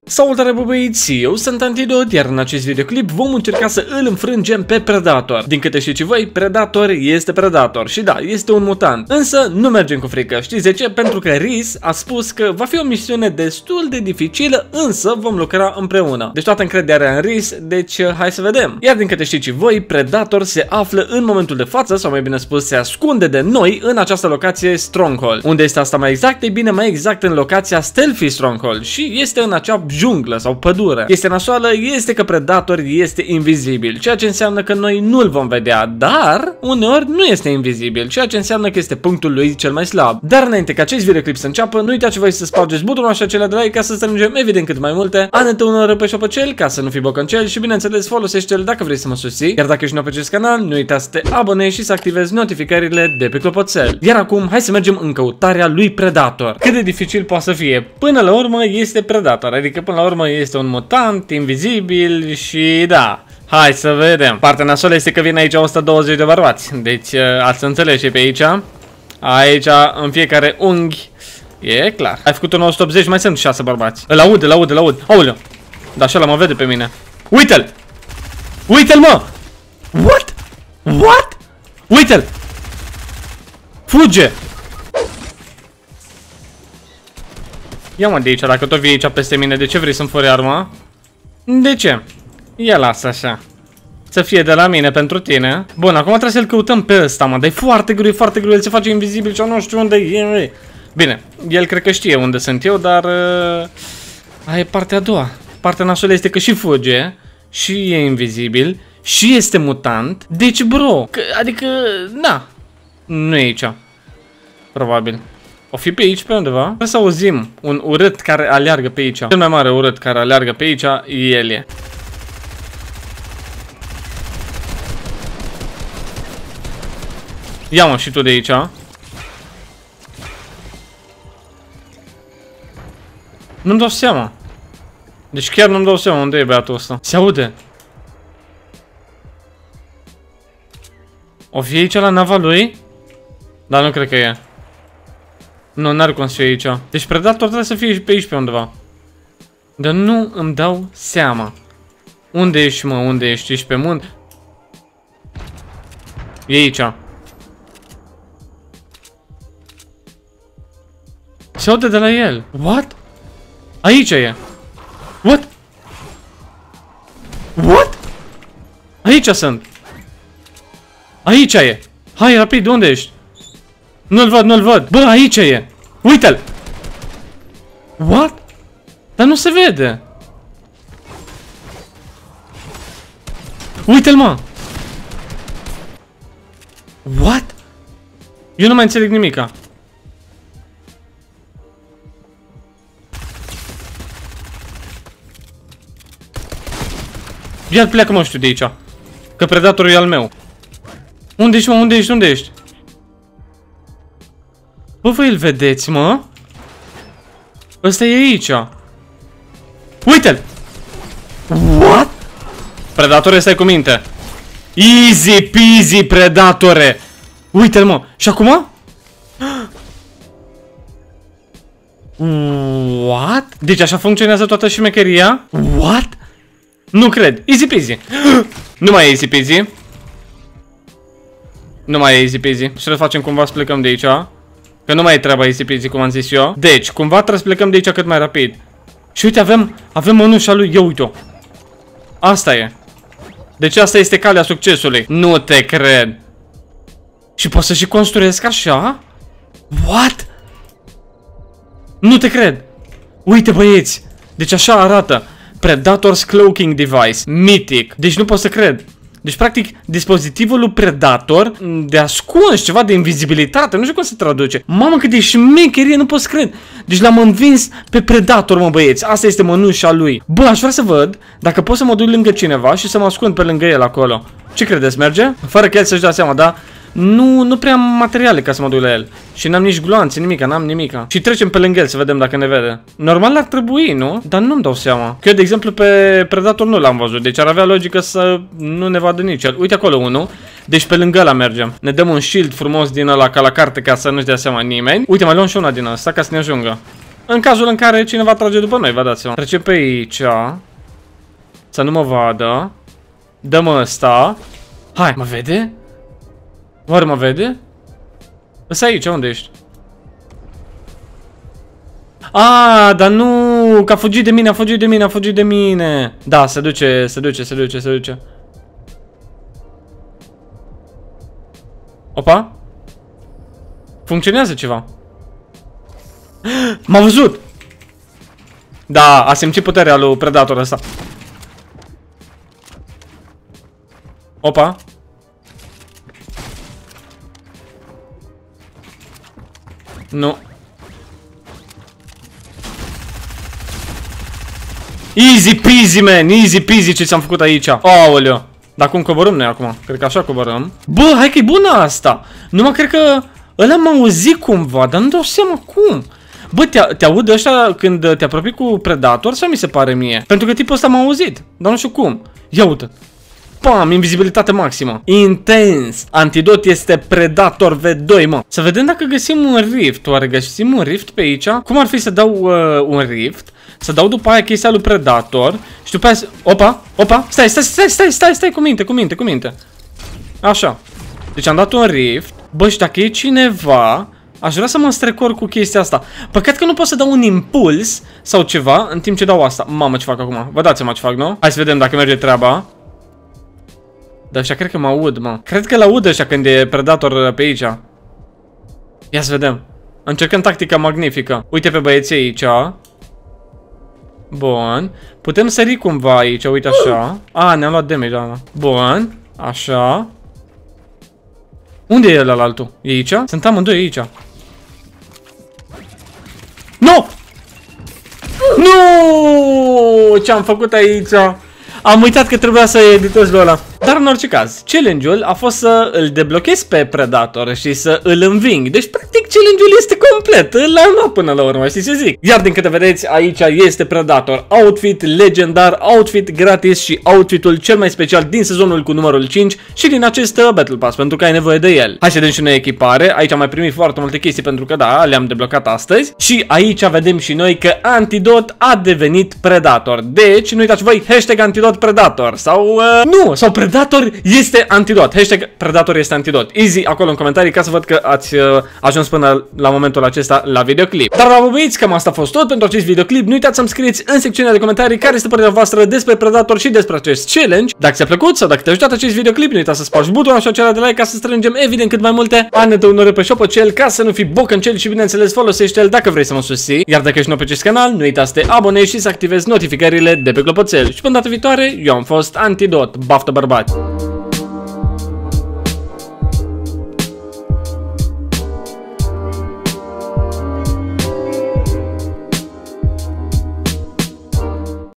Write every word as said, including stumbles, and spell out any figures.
Salutare băieți, eu sunt Antidot, iar în acest videoclip vom încerca să îl înfrângem pe Predator. Din câte știți voi, Predator este Predator și da, este un mutant. Însă nu mergem cu frică, știți de ce? Pentru că Rhys a spus că va fi o misiune destul de dificilă, însă vom lucra împreună. Deci toată încrederea în Rhys, deci hai să vedem. Iar din câte știți voi, Predator se află în momentul de față, sau mai bine spus, se ascunde de noi în această locație Stronghold. Unde este asta mai exact? Ei bine, mai exact în locația Stealthy Stronghold și este în acea junglă sau pădure. Este nasoală, este că Predator este invizibil, ceea ce înseamnă că noi nu-l vom vedea, dar uneori nu este invizibil, ceea ce înseamnă că este punctul lui cel mai slab. Dar înainte ca acest videoclip să înceapă, nu uitați voi să spargeți butonul așa acela de like ca să strângem evident cât mai multe, anete unor pe șopăcel ca să nu fii bocancel și bineînțeles folosește-l dacă vrei să mă susții. Iar dacă ești nou pe acest canal, nu uita să te abonezi și să activezi notificările de pe clopoțel. Iar acum hai să mergem în căutarea lui Predator. Cât de dificil poate să fie? Până la urmă este Predator, adică până la urmă este un mutant, invizibil și da, hai să vedem. Partea nasoală este că vin aici o sută douăzeci de bărbați, deci ați înțeles și pe aici. Aici, în fiecare unghi, e clar. Ai făcut un o sută optzeci, mai sunt șase bărbați. Îl aud, îl aud, îl aud. Aoleu, dar așa la mă vede pe mine. Uite-l! Uite-l, mă! What? What? Uite-l! Fuge! Ia mă de aici, dacă tot vii aici peste mine, de ce vrei să-mi furi arma? De ce? Ia lasă așa. Să fie de la mine pentru tine. Bun, acum trebuie să-l căutăm pe ăsta, mă. Dar e foarte greu, e foarte greu, el se face invizibil și eu nu știu unde e. Bine, el cred că știe unde sunt eu, dar... Uh, aia e partea a doua. Partea nasoală este că și fuge, și e invizibil, și este mutant. Deci, bro, că, adică, na, nu e aici. Probabil. O fi pe aici, pe undeva? Trebuie să auzim un urât care aleargă pe aici. Cel mai mare urât care aleargă pe aici, el e. Ia-mă și tu de aici. Nu-mi dau seama. Deci chiar nu-mi dau seama unde e băiatul ăsta. Se aude. O fi aici la nava lui? Dar nu cred că e. Nu, n-ar cum să fie aici. Deci Predator trebuie să fie pe aici pe undeva. Dar nu îmi dau seama. Unde ești, mă? Unde ești? Ești pe munte? E aici. Se aude de la el. What? Aici e. What? What? Aici sunt. Aici e. Hai, rapid, unde ești? Nu-l văd, nu-l văd. Bă, aici e. Uite-l. What? Dar nu se vede. Uite-l, mă. What? Eu nu mai înțeleg nimica. Ia pleacă, mă, știu de aici. Că Predatorul e al meu. Unde ești, mă? Unde ești? Unde ești? Bă, voi îl vedeți, mă? Ăsta e aici. Uite-l! What? Predatore, stai cu minte. Easy peasy, Predatore. Uite-l, mă. Și acum? What? Deci așa funcționează toată șmecheria? What? Nu cred. Easy peasy. Nu mai e easy peasy. Nu mai e easy peasy. Și le facem cumva să plecăm de aici. Că nu mai e treaba easy peasy, cum am zis eu. Deci, cumva trebuie să plecăm de aici cât mai rapid. Și uite, avem, avem mănușa lui. Ia uite-o. Asta e. Deci asta este calea succesului. Nu te cred. Și pot să și construiesc așa? What? Nu te cred. Uite, băieți. Deci așa arată. Predator's Cloaking Device. Mythic. Deci nu pot să cred. Deci, practic, dispozitivul lui Predator de ascuns, ceva de invizibilitate, nu știu cum se traduce. Mamă, cât de șmecherie, nu pot să cred. Deci l-am învins pe Predator, mă, băieți. Asta este mănușa lui. Bă, aș vrea să văd dacă pot să mă duc lângă cineva și să mă ascund pe lângă el acolo. Ce credeți, merge? Fără că el să-și dea seama, da? Nu, nu prea am materiale ca să mă duc la el. Și n-am nici gloanțe, nimica, n-am nimica. Și trecem pe lângă el să vedem dacă ne vede. Normal ar trebui, nu? Dar nu-mi dau seama. Că eu, de exemplu, pe Predator nu l-am văzut. Deci ar avea logică să nu ne vadă nici el. Uite acolo unul. Deci pe lângă ăla mergem. Ne dăm un shield frumos din ăla ca la carte ca să nu-și dea seama nimeni. Uite, mai luăm și una din asta ca să ne ajungă. În cazul în care cineva trage după noi, vă dați seama. Trecem pe aici. Să nu mă vadă. Dăm ăsta. Hai, mă vede? Oare mă vede? Ăsta aici, unde ești? Ah, dar nu, că a fugit de mine, a fugit de mine, a fugit de mine. Da, se duce, se duce, se duce, se duce. Opa. Funcționează ceva. M-a văzut. Da, a simțit puterea lui Predator ăsta. Opa. Nu. Easy peasy, man, easy peasy ce ți-am făcut aici. Aoleu. Dar cum coborâm noi acum? Cred că așa coborâm. Bă, hai că e bună asta. Numai cred că ăla m-a auzit cumva, dar nu dau seama cum. Bă, te, te aud ăștia când te apropii cu Predator sau mi se pare mie? Pentru că tipul ăsta m-a auzit, dar nu știu cum. Ia uite. Pam, invizibilitate maximă. Intens. Antidot este Predator V doi, mă. Să vedem dacă găsim un rift. Oare găsim un rift pe aici? Cum ar fi să dau uh, un rift? Să dau după aia chestia lui Predator și după aia... Opa, opa, stai, stai, stai, stai, stai, stai, cu minte, cu minte, cu minte. Așa. Deci am dat un rift. Bă, și dacă e cineva, aș vrea să mă strecor cu chestia asta. Păcat că nu pot să dau un impuls sau ceva în timp ce dau asta. Mamă, ce fac acum? Vă dați seama ce fac, nu? Hai să vedem dacă merge treaba. Dar ăștia cred că mă aud, mă. Cred că l-aud ăștia când e Predator pe aici. Ia să vedem. Încercăm tactica magnifică. Uite pe băieții aici. Bun. Putem sări cumva aici, uite așa. A, ne-am luat damage, da. Bun. Așa. Unde e ăla altul? E aici? Sunt amândoi aici. Nu! Nu! Ce-am făcut aici? Am uitat că trebuia să editez lui ăla. Dar în orice caz, challenge-ul a fost să îl deblochez pe Predator și să îl înving. Deci practic challenge-ul este complet. L-am luat până la urmă, știi ce zic? Iar din câte vedeți, aici este Predator. Outfit legendar, outfit gratis și outfitul cel mai special din sezonul cu numărul cinci și din acest Battle Pass, pentru că ai nevoie de el. Hai să vedem și noi echipare. Aici am mai primit foarte multe chestii pentru că da, le-am deblocat astăzi. Și aici vedem și noi că Antidot a devenit Predator. Deci, nu uitați voi, hashtag Antidot Predator sau uh, nu, sau Predator este Antidot. Hashtag Predator este Antidot. Easy acolo în comentarii ca să văd că ați uh, ajuns până la momentul acesta la videoclip. Dar la băieți, cam asta a fost tot pentru acest videoclip. Nu uitați să-mi scrieți în secțiunea de comentarii care este părerea voastră despre Predator și despre acest challenge. Dacă ți-a plăcut sau dacă te-a ajutat acest videoclip, nu uitați să spargi butonul și acela de like ca să strângem evident cât mai multe ani de unore pe șopăcel ca să nu fii bocancel și bineînțeles folosește-l dacă vrei să mă susții. Iar dacă ești nou pe acest canal, nu uita să te abonezi și să activezi notificările de pe clopoțel. Și până data viitoare, eu am fost Antidot. Baftă, bărbați!